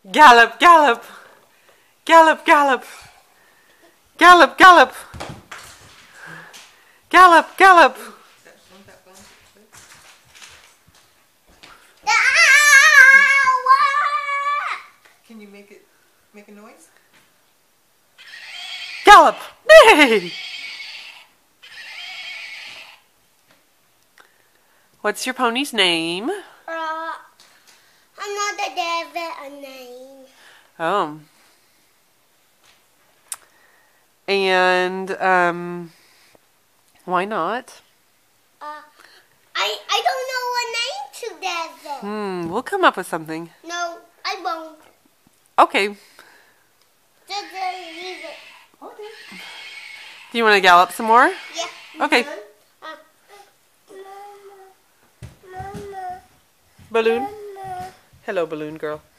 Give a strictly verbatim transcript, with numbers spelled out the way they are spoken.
Gallop, gallop. Gallop, gallop. Gallop, gallop. Gallop, gallop. Can you make it make a noise? Gallop. Hey! What's your pony's name? Uh, I'm not the David a name. Oh. And, um, why not? Uh, I I don't know a name to David. Hmm, we'll come up with something. No, I won't. Okay. Just uh, leave it. Okay. Do you want to gallop some more? Yeah. Okay. Uh, Mama, Mama, Balloon? Mama. Hello, balloon girl.